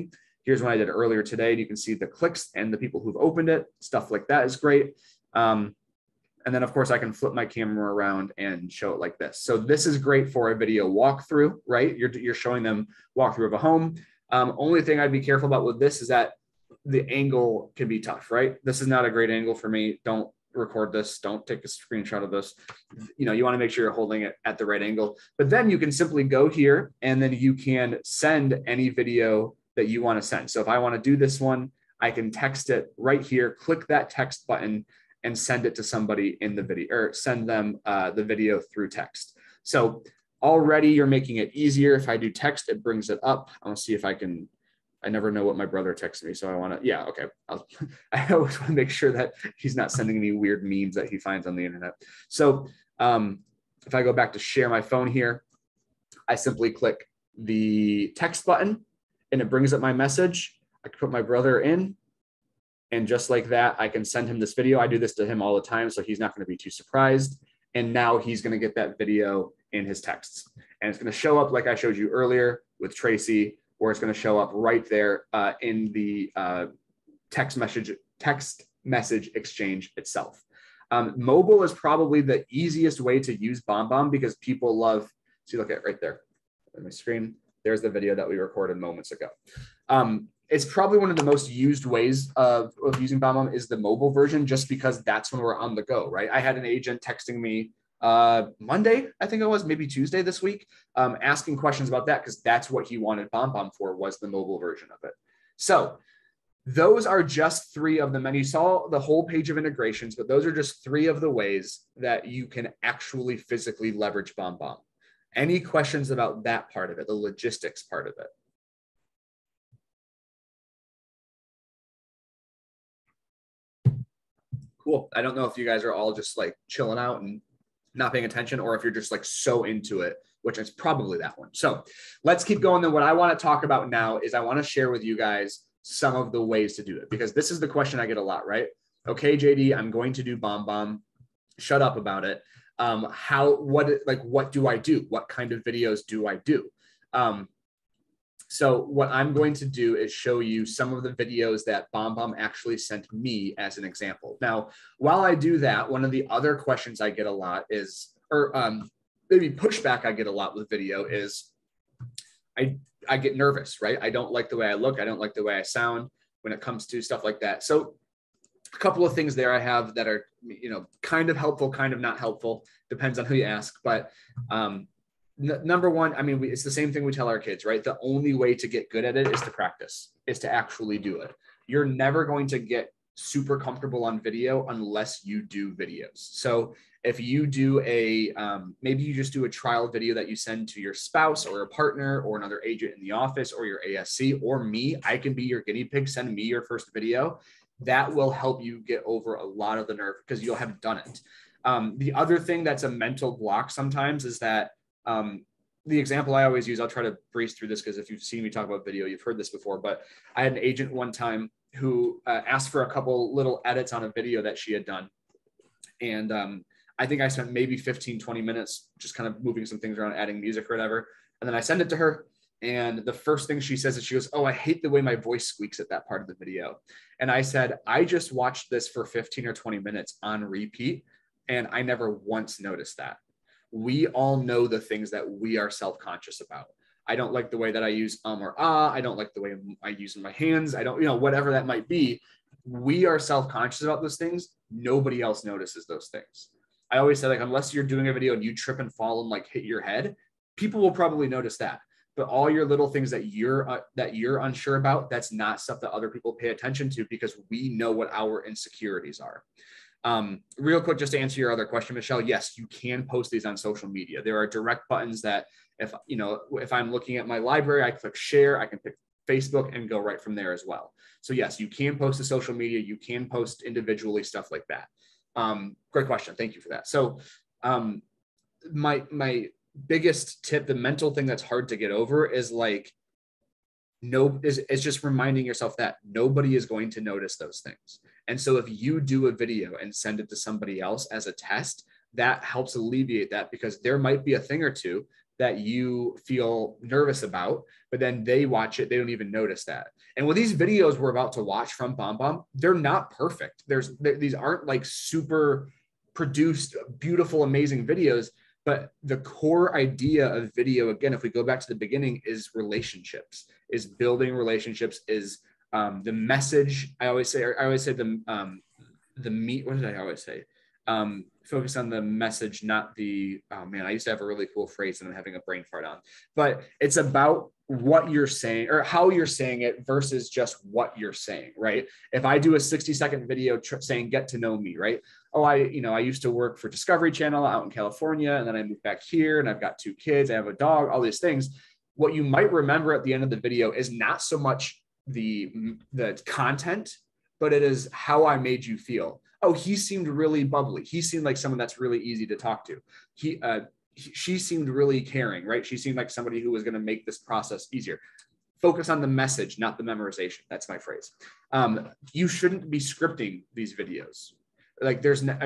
Here's one I did earlier today. You can see the clicks and the people who've opened it. Stuff like that is great. And then of course I can flip my camera around and show it like this. So this is great for a video walkthrough, right? You're showing them walkthrough of a home. Only thing I'd be careful about with this is that the angle can be tough, right? This is not a great angle for me. Don't record this. Don't take a screenshot of this. You want to make sure you're holding it at the right angle, but then you can simply go here and then you can send any video that you want to send. So if I want to do this one, I can text it right here, click that text button and send it to somebody in the video, or send them the video through text. So already you're making it easier. If I do text, it brings it up. I want to see if I can, I never know what my brother texts me. So I want to, yeah, okay. I always want to make sure that he's not sending me weird memes that he finds on the internet. So if I go back to share my phone here, I simply click the text button and it brings up my message. I can put my brother in. And just like that, I can send him this video. I do this to him all the time, so he's not going to be too surprised. And now he's going to get that video in his texts. And it's going to show up like I showed you earlier with Tracy, or it's going to show up right there in the text message exchange itself. Mobile is probably the easiest way to use BombBomb because people love, see, look at right there on my screen. There's the video that we recorded moments ago. It's probably one of the most used ways of using BombBomb is the mobile version, just because that's when we're on the go, right? I had an agent texting me Monday, I think it was, maybe Tuesday this week, asking questions about that because that's what he wanted BombBomb for, was the mobile version of it. So those are just 3 of the many. You saw the whole page of integrations, but those are just 3 of the ways that you can actually physically leverage BombBomb. Any questions about that part of it, the logistics part of it? Cool. I don't know if you guys are all just like chilling out and not paying attention, or if you're just like so into it, which is probably that one. So let's keep going. Then what I want to talk about now is I want to share with you guys some of the ways to do it, because this is the question I get a lot, right? Okay, JD, I'm going to do BombBomb. Shut up about it. What do I do? What kind of videos do I do? So what I'm going to do is show you some of the videos that BombBomb actually sent me as an example. Now, while I do that, one of the other questions I get a lot is, or maybe pushback I get a lot with video is, I get nervous, right? I don't like the way I look. I don't like the way I sound when it comes to stuff like that. So a couple of things there I have that are, kind of helpful, kind of not helpful, depends on who you ask. But number one, it's the same thing we tell our kids, right? The only way to get good at it is to practice, is to actually do it. You're never going to get super comfortable on video unless you do videos. So if you do maybe you just do a trial video that you send to your spouse or a partner or another agent in the office or your ASC or me, I can be your guinea pig, send me your first video. That will help you get over a lot of the nerve because you'll have done it. The other thing that's a mental block sometimes is that the example I always use, I'll try to breeze through this because if you've seen me talk about video, you've heard this before, but I had an agent one time who asked for a couple little edits on a video that she had done. And I think I spent maybe 15, 20 minutes just kind of moving some things around, adding music or whatever. And then I send it to her. And the first thing she says is, she goes, "Oh, I hate the way my voice squeaks at that part of the video." And I said, "I just watched this for 15 or 20 minutes on repeat, and I never once noticed that." We all know the things that we are self-conscious about. I don't like the way that I use or ah. I don't like the way I use my hands. I don't, whatever that might be. We are self-conscious about those things. Nobody else notices those things. I always say, like, unless you're doing a video and you trip and fall and like hit your head, people will probably notice that. But all your little things that you're unsure about, that's not stuff that other people pay attention to, because we know what our insecurities are. Real quick, just to answer your other question, Michelle, yes, you can post these on social media. There are direct buttons that if I'm looking at my library, I click share, I can pick Facebook and go right from there as well. So yes, you can post to social media. You can post individually, stuff like that. Great question. Thank you for that. So my biggest tip, the mental thing that's hard to get over is like, it's just reminding yourself that nobody is going to notice those things. And so if you do a video and send it to somebody else as a test, that helps alleviate that, because there might be a thing or two that you feel nervous about, but then they watch it, they don't even notice that. And with these videos we're about to watch from BombBomb, they're not perfect. These aren't like super produced, beautiful, amazing videos, but the core idea of video, again, if we go back to the beginning, is relationships, is building relationships, is the message. I always say the meat. What did I always say? Focus on the message, not the, oh man, I used to have a really cool phrase and I'm having a brain fart on, but it's about what you're saying or how you're saying it versus just what you're saying, right? If I do a 60-second video saying, get to know me, right? Oh, I used to work for Discovery Channel out in California, and then I moved back here and I've got 2 kids, I have a dog, all these things. What you might remember at the end of the video is not so much the content, but it is how I made you feel. Oh, he seemed really bubbly. He seemed like someone that's really easy to talk to. She seemed really caring, right? She seemed like somebody who was going to make this process easier. Focus on the message, not the memorization. That's my phrase. You shouldn't be scripting these videos. Like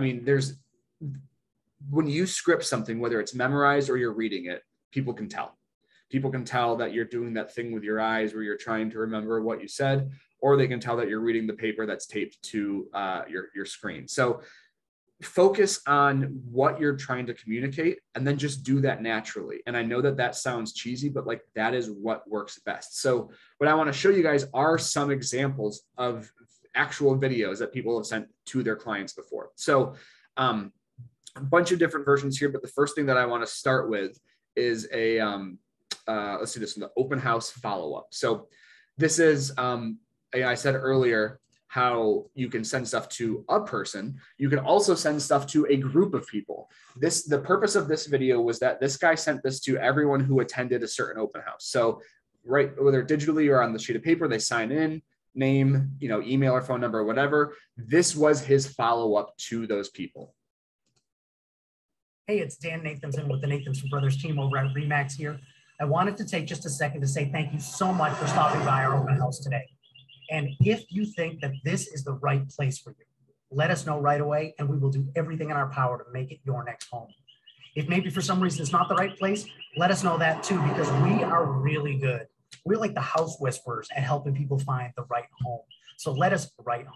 when you script something, whether it's memorized or you're reading it, people can tell. People can tell that you're doing that thing with your eyes where you're trying to remember what you said, or they can tell that you're reading the paper that's taped to your screen. So focus on what you're trying to communicate and then just do that naturally. And I know that that sounds cheesy, but like that is what works best. So what I want to show you guys are some examples of actual videos that people have sent to their clients before. So a bunch of different versions here, but the first thing that I want to start with is a, let's see this one, the open house follow-up. So this is, I said earlier how you can send stuff to a person. You can also send stuff to a group of people. The purpose of this video was that this guy sent this to everyone who attended a certain open house. So right, whether digitally or on the sheet of paper, they sign in, name, email or phone number or whatever. This was his follow-up to those people. Hey, it's Dan Nathanson with the Nathanson Brothers team over at RE/MAX here. I wanted to take just a second to say thank you so much for stopping by our open house today. And if you think that this is the right place for you, let us know right away and we will do everything in our power to make it your next home. If maybe for some reason it's not the right place, let us know that too, because we are really good. We're like the house whisperers at helping people find the right home. So let us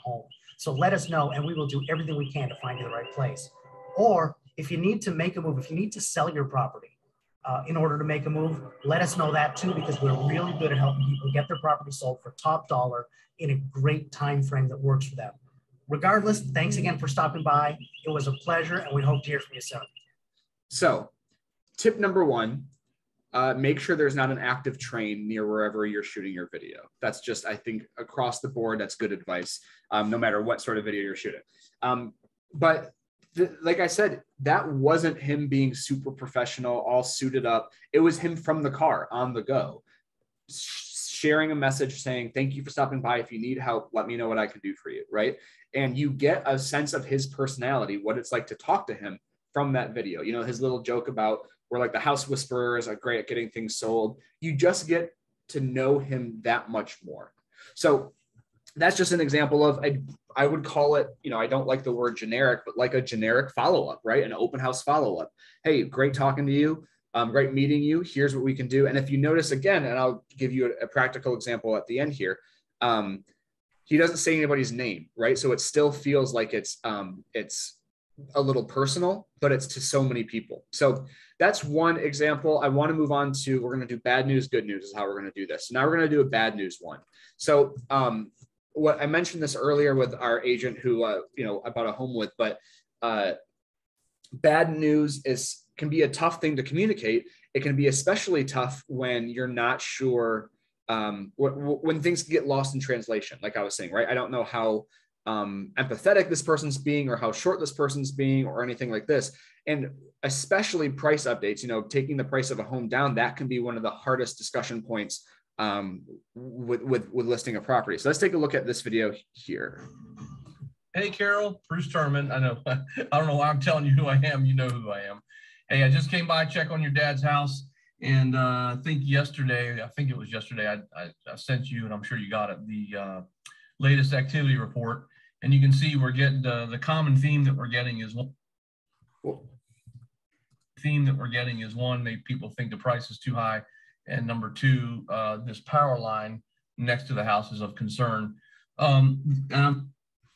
know and we will do everything we can to find you the right place. Or if you need to make a move, if you need to sell your property, in order to make a move, let us know that too, because we're really good at helping people get their property sold for top dollar in a great time frame that works for them. Regardless, thanks again for stopping by. It was a pleasure, and we hope to hear from you soon. So, tip number 1, make sure there's not an active train near wherever you're shooting your video. That's just, I think, across the board, that's good advice, no matter what sort of video you're shooting. But like I said, that wasn't him being super professional, all suited up. It was him from the car on the go, sharing a message saying, thank you for stopping by. If you need help, let me know what I can do for you, right? And you get a sense of his personality, what it's like to talk to him from that video. His little joke about we're like the house whisperers, are great at getting things sold. You just get to know him that much more. So that's just an example of, I would call it, I don't like the word generic, but like a generic follow-up, right? An open house follow-up. Hey, great talking to you. Great meeting you. Here's what we can do. And if you notice again, and I'll give you a practical example at the end here, he doesn't say anybody's name, right? So it still feels like it's a little personal, but it's to so many people. So that's one example. I want to move on to, we're going to do bad news, good news is how we're going to do this. So now we're going to do a bad news one. So what I mentioned this earlier with our agent who, I bought a home with, but bad news can be a tough thing to communicate. It can be especially tough when you're not sure, when things get lost in translation, like I was saying, right? I don't know how empathetic this person's being or how short this person's being or anything like this. And especially price updates, taking the price of a home down, that can be one of the hardest discussion points with listing a property. So let's take a look at this video here. Hey, Carol, Bruce Turman. I know, I don't know why I'm telling you who I am. You know who I am. Hey, I just came by, check on your dad's house. And I think it was yesterday, I sent you, and I'm sure you got it, the latest activity report. And you can see we're getting the common theme that we're getting is theme that we're getting is, one, maybe people think the price is too high, and number two, this power line next to the house is of concern. And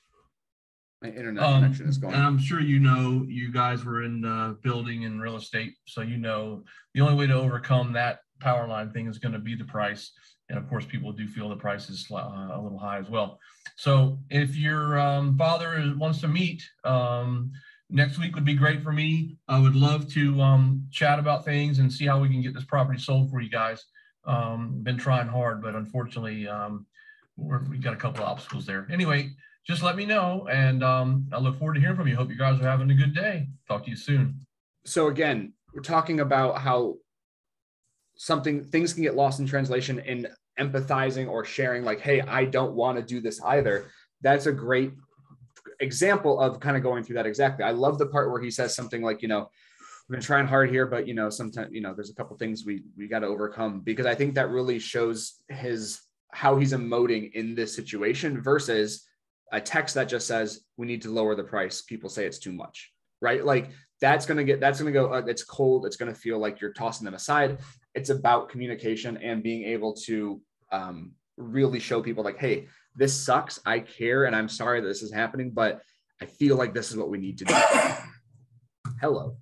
my internet connection is going. And I'm sure you guys were in building and real estate, so the only way to overcome that power line thing is going to be the price. And of course, people do feel the price is a little high as well. So if your father wants to meet, next week would be great for me. I would love to chat about things and see how we can get this property sold for you guys. Been trying hard, but unfortunately, we got a couple of obstacles there. Anyway, just let me know, and I look forward to hearing from you. Hope you guys are having a good day. Talk to you soon. So again, we're talking about how things can get lost in translation in empathizing or sharing, like, hey, I don't want to do this either. That's a great example of kind of going through that exactly. I love the part where he says something like, we've been trying hard here, but sometimes, there's a couple things we got to overcome, because I think that really shows how he's emoting in this situation versus a text that just says, we need to lower the price. People say it's too much, right? Like that's going to go, it's cold. It's going to feel like you're tossing them aside. It's about communication and being able to really show people like, hey, this sucks. I care. And I'm sorry that this is happening, but I feel like this is what we need to do. Hello.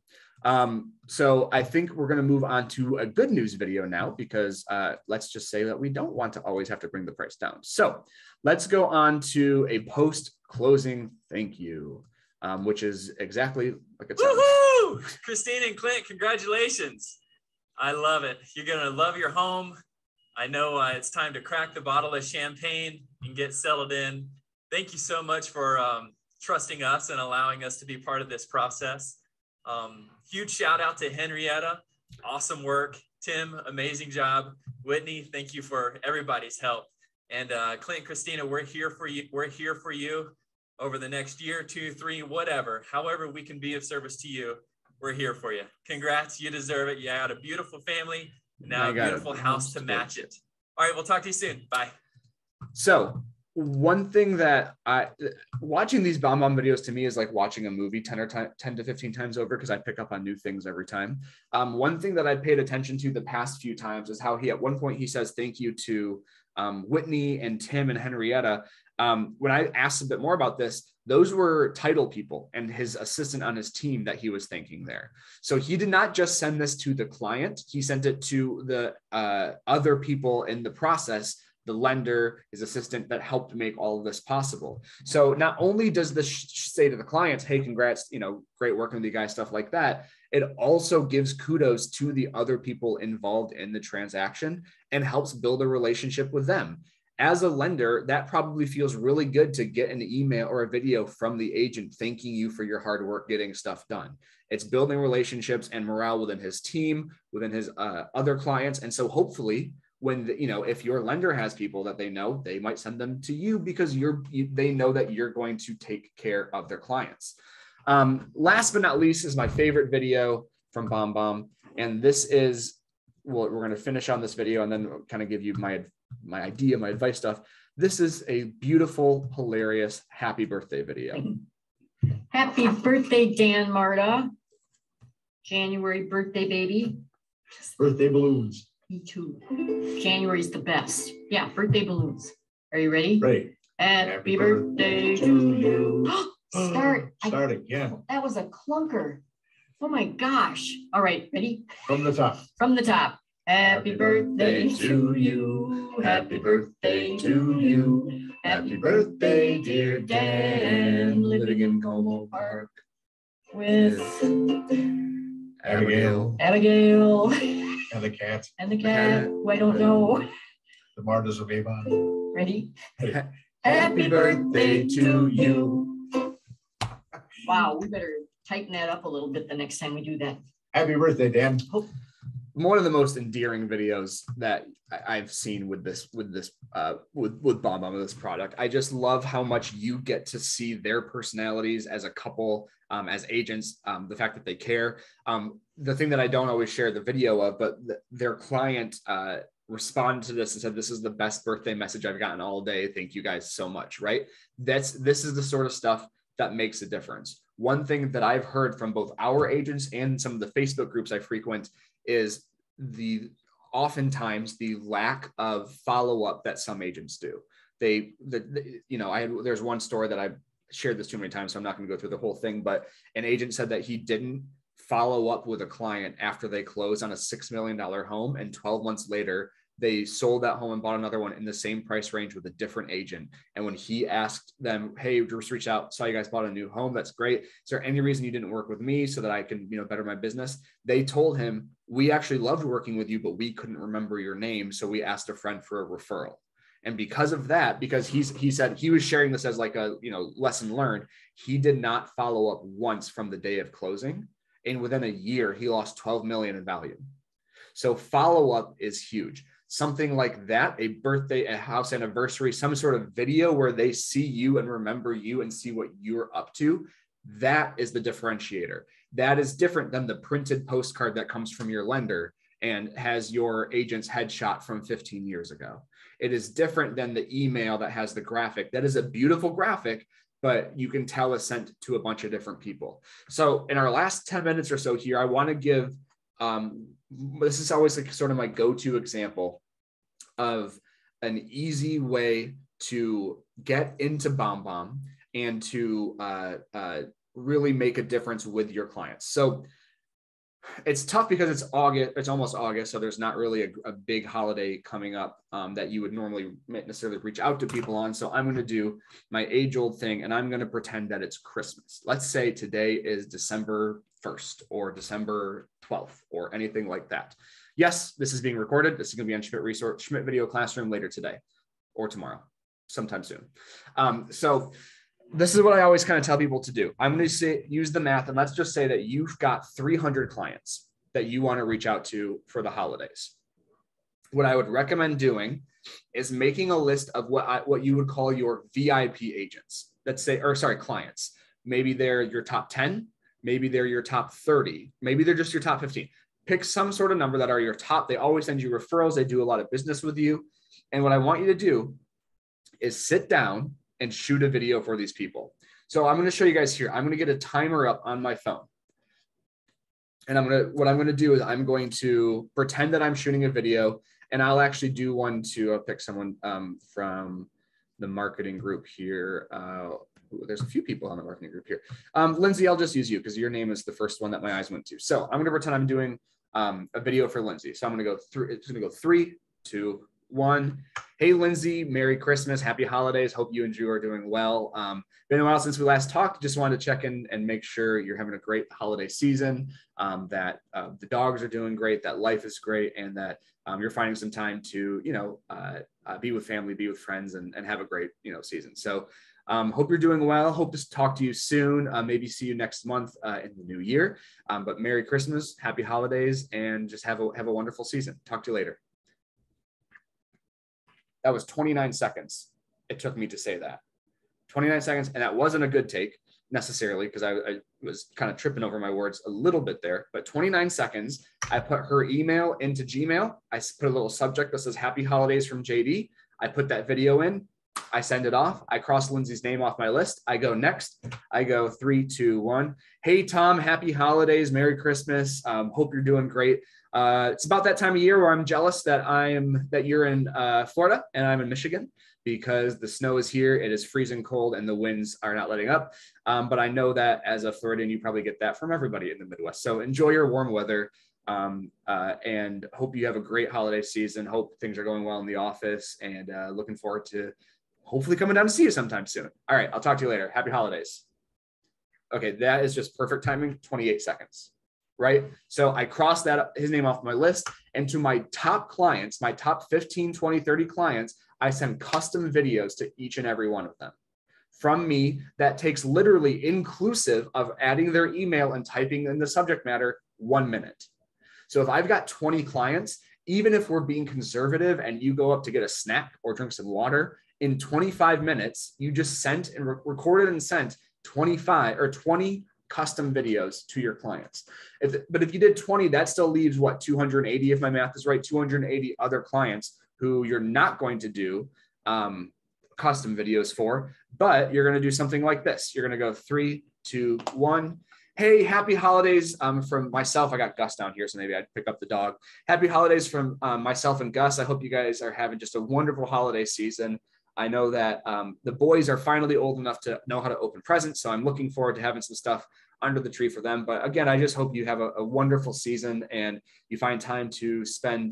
So I think we're going to move on to a good news video now, because let's just say that we don't want to always have to bring the price down. So let's go on to a post-closing thank you, which is exactly like it sounds. Woohoo! Christina and Clint, congratulations. I love it. You're going to love your home. I know it's time to crack the bottle of champagne and get settled in. Thank you so much for trusting us and allowing us to be part of this process. Huge shout out to Henrietta. Awesome work. Tim, amazing job. Whitney, thank you for everybody's help. And Clint, Christina, we're here for you. We're here for you over the next year, 2, 3, whatever. However we can be of service to you, we're here for you. Congrats. You deserve it. You got a beautiful family. Now a beautiful house to match it. All right, we'll talk to you soon. Bye. So one thing that watching these BombBomb videos to me is like watching a movie 10 to 15 times over, because I pick up on new things every time. One thing that I paid attention to the past few times is how at one point he says thank you to Whitney and Tim and Henrietta. When I asked a bit more about this, those were title people and his assistant on his team that he was thanking there. So he did not just send this to the client, he sent it to the other people in the process, the lender, his assistant, that helped make all of this possible. So not only does this say to the clients, hey, congrats, great working with you guys, stuff like that, it also gives kudos to the other people involved in the transaction and helps build a relationship with them. As a lender, that probably feels really good to get an email or a video from the agent thanking you for your hard work getting stuff done. It's building relationships and morale within his team, within his other clients. And so hopefully when, if your lender has people that they know, they might send them to you because they know that you're going to take care of their clients. Last but not least is my favorite video from BombBomb. And this is, we're going to finish on this video and then kind of give you my advice stuff. This is a beautiful, hilarious, happy birthday video. Happy birthday, Dan Marta. January birthday, baby. Birthday balloons. Me too. January's the best. Yeah, birthday balloons. Are you ready? Ready. Happy birthday to you. Starting, yeah. That was a clunker. Oh my gosh. All right, ready? From the top. From the top. Happy birthday to you. Happy birthday to you. Happy birthday, dear Dan, living in Como Park with Abigail. Abigail. And the cat. And the cat, who I don't know. The Martas of Avon. Ready? Hey. Happy birthday to you. Wow, we better tighten that up a little bit the next time we do that. Happy birthday, Dan. One of the most endearing videos that I've seen with BombBomb, with this product. I just love how much you get to see their personalities as a couple, as agents, the fact that they care. The thing that I don't always share the video of, but their client responded to this and said, this is the best birthday message I've gotten all day. Thank you guys so much, right? This is the sort of stuff that makes a difference. one thing that I've heard from both our agents and some of the Facebook groups I frequent is oftentimes the lack of follow-up that some agents do. There's one story that I shared this too many times, so I'm not going to go through the whole thing, but an agent said that he didn't follow up with a client after they closed on a $6 million home. And 12 months later, they sold that home and bought another one in the same price range with a different agent. And when he asked them, hey, just reach out, saw you guys bought a new home. That's great. Is there any reason you didn't work with me so that I can, better my business? They told him, we actually loved working with you, but we couldn't remember your name. So we asked a friend for a referral. And because of that, because he said he was sharing this as like a, lesson learned, he did not follow up once from the day of closing. And within a year, he lost 12 million in value. So follow-up is huge. Something like that, a birthday, a house anniversary, some sort of video where they see you and remember you and see what you're up to. That is the differentiator. That is different than the printed postcard that comes from your lender and has your agent's headshot from 15 years ago. It is different than the email that has the graphic. That is a beautiful graphic, but you can tell it's sent to a bunch of different people. So in our last 10 minutes or so here, I want to give, this is always like sort of my go-to example of an easy way to get into BombBomb and to really make a difference with your clients. So it's tough because it's August, it's almost August. So there's not really a big holiday coming up that you would normally necessarily reach out to people on. So I'm going to do my age old thing and I'm going to pretend that it's Christmas. Let's say today is December 1st or December 12th or anything like that. Yes, this is being recorded. This is going to be on Schmidt Video Classroom later today or tomorrow, sometime soon. So this is what I always kind of tell people to do. I'm going to use the math, and let's just say that you've got 300 clients that you want to reach out to for the holidays. What I would recommend doing is making a list of what you would call your VIP agents. Clients. Maybe they're your top 10, maybe they're your top 30, maybe they're just your top 15. Pick some sort of number that are your top. They always send you referrals. They do a lot of business with you. And what I want you to do is sit down and shoot a video for these people. So I'm going to show you guys here. I'm going to get a timer up on my phone. And what I'm going to do is I'm going to pretend that I'm shooting a video, and I'll actually do one I'll pick someone from the marketing group here. There's a few people on the marketing group here. Lindsay, I'll just use you because your name is the first one that my eyes went to. So I'm going to pretend I'm doing a video for Lindsay. So I'm going to go through, it's going to go 3, 2, 1. Hey, Lindsay, Merry Christmas. Happy holidays. Hope you and Drew are doing well. Been a while since we last talked. Just wanted to check in and make sure you're having a great holiday season, that the dogs are doing great, that life is great, and that you're finding some time to, be with family, be with friends, and have a great, season. So hope you're doing well. Hope to talk to you soon. Maybe see you next month in the new year. But Merry Christmas, happy holidays, and just have a wonderful season. Talk to you later. That was 29 seconds. It took me to say that. 29 seconds. And that wasn't a good take necessarily because I was kind of tripping over my words a little bit there. But 29 seconds, I put her email into Gmail. I put a little subject that says Happy Holidays from JD. I put that video in. I send it off. I cross Lindsay's name off my list. I go next. I go 3, 2, 1. Hey, Tom, happy holidays. Merry Christmas. Hope you're doing great. It's about that time of year where I'm jealous that you're in Florida and I'm in Michigan because the snow is here. It is freezing cold and the winds are not letting up. But I know that as a Floridian, you probably get that from everybody in the Midwest. So enjoy your warm weather and hope you have a great holiday season. Hope things are going well in the office and looking forward to hopefully coming down to see you sometime soon. All right, I'll talk to you later. Happy holidays. Okay, that is just perfect timing, 28 seconds. Right? So I crossed his name off my list, and to my top clients, my top 15, 20, 30 clients, I send custom videos to each and every one of them. From me, that takes literally inclusive of adding their email and typing in the subject matter 1 minute. So if I've got 20 clients, even if we're being conservative and you go up to get a snack or drink some water, in 25 minutes, you just sent and recorded and sent 25 or 20 custom videos to your clients. But if you did 20, that still leaves what, 280, if my math is right, 280 other clients who you're not going to do custom videos for, but you're going to do something like this. You're going to go 3, 2, 1. Hey, happy holidays from myself. I got Gus down here, so maybe I'd pick up the dog. Happy holidays from myself and Gus. I hope you guys are having just a wonderful holiday season. I know that the boys are finally old enough to know how to open presents, so I'm looking forward to having some stuff under the tree for them. But again, I just hope you have a wonderful season and you find time to spend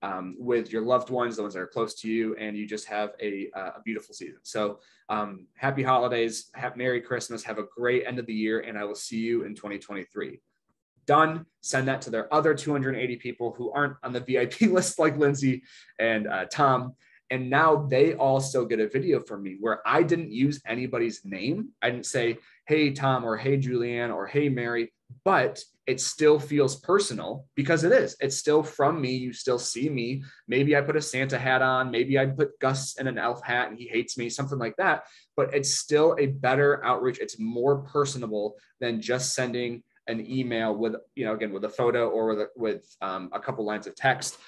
with your loved ones, the ones that are close to you, and you just have a beautiful season. So happy holidays, Merry Christmas, have a great end of the year, and I will see you in 2023. Done. Send that to their other 280 people who aren't on the VIP list like Lindsay and Tom. And now they all still get a video from me where I didn't use anybody's name. I didn't say, hey, Tom, or hey, Julianne, or hey, Mary, but it still feels personal because it is. It's still from me. You still see me. Maybe I put a Santa hat on. Maybe I put Gus in an elf hat and he hates me, something like that. But it's still a better outreach. It's more personable than just sending an email with, again, with a photo or with a couple lines of text.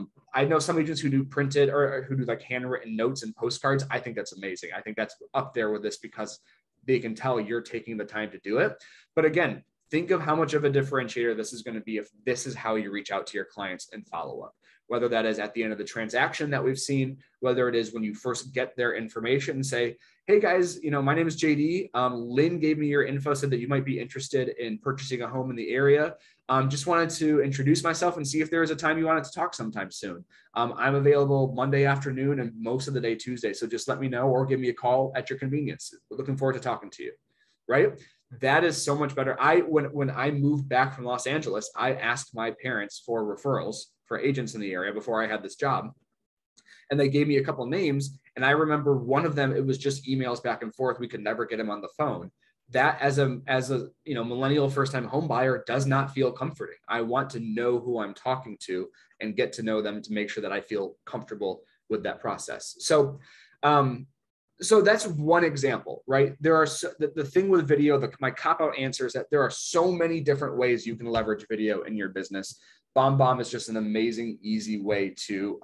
I know some agents who do printed or who do like handwritten notes and postcards. I think that's amazing. I think that's up there with this because they can tell you're taking the time to do it. But again, think of how much of a differentiator this is going to be if this is how you reach out to your clients and follow up, whether that is at the end of the transaction that we've seen, whether it is when you first get their information and say, hey guys, my name is JD. Lynn gave me your info, said that you might be interested in purchasing a home in the area. Just wanted to introduce myself and see if there is a time you wanted to talk sometime soon. I'm available Monday afternoon and most of the day Tuesday. So just let me know or give me a call at your convenience. We're looking forward to talking to you, right? That is so much better. When I moved back from Los Angeles, I asked my parents for referrals for agents in the area before I had this job. And they gave me a couple names. And I remember one of them, it was just emails back and forth. We could never get him on the phone. That as a millennial first-time home buyer does not feel comforting. I want to know who I'm talking to and get to know them to make sure that I feel comfortable with that process. So that's one example, right? There are the thing with video, my cop-out answer is that there are so many different ways you can leverage video in your business. BombBomb is just an amazing, easy way to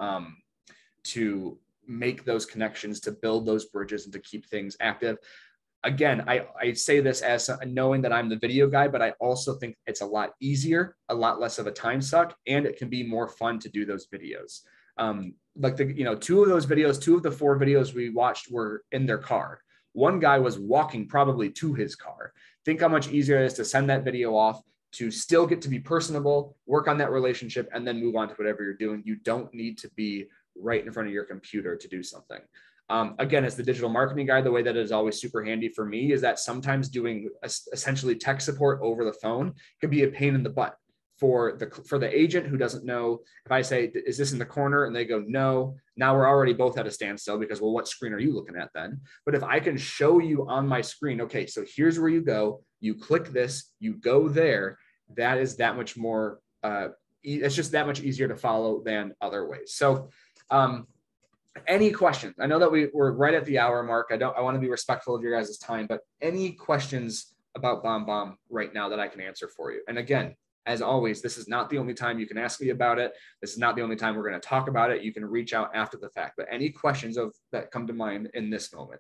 make those connections, to build those bridges and to keep things active. Again, I say this as knowing that I'm the video guy, but I also think it's a lot easier, a lot less of a time suck, and it can be more fun to do those videos. Like two of those videos, 2 of the 4 videos we watched were in their car. One guy was walking probably to his car. Think how much easier it is to send that video off, to still get to be personable, work on that relationship, and then move on to whatever you're doing. You don't need to be right in front of your computer to do something. Again, as the digital marketing guy, the way that is always super handy for me is that sometimes doing essentially tech support over the phone can be a pain in the butt for the agent who doesn't know. If I say, is this in the corner? And they go, no, now we're already both at a standstill because, well, what screen are you looking at then? But if I can show you on my screen, okay, so here's where you go, you click this, you go there, that is that much more, it's just that much easier to follow than other ways. So, any questions? I know that we're right at the hour mark. I want to be respectful of your guys' time, but any questions about BombBomb right now that I can answer for you? And again, as always, this is not the only time you can ask me about it. This is not the only time we're going to talk about it. You can reach out after the fact, but any questions that come to mind in this moment?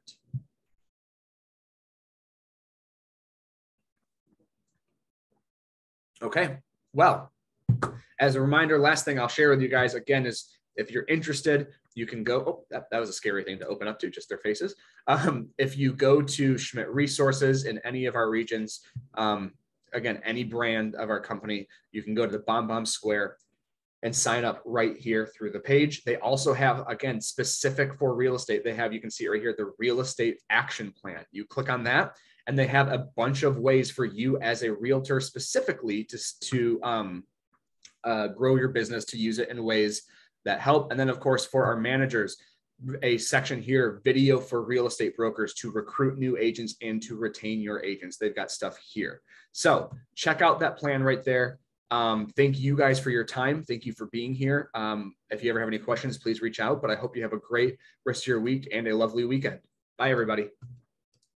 Okay, well, as a reminder, last thing I'll share with you guys again is if you're interested, you can go, oh, that was a scary thing to open up to, just their faces. If you go to Schmidt Resources in any of our regions, again, any brand of our company, you can go to the BombBomb Square and sign up right here through the page. They also have, again, specific for real estate. They have, you can see right here, the real estate action plan. You click on that and they have a bunch of ways for you as a realtor specifically to grow your business, to use it in ways that help. And then of course, for our managers, a section here, video for real estate brokers to recruit new agents and to retain your agents. They've got stuff here. So check out that plan right there. Thank you guys for your time. Thank you for being here. If you ever have any questions, please reach out, but I hope you have a great rest of your week and a lovely weekend. Bye, everybody.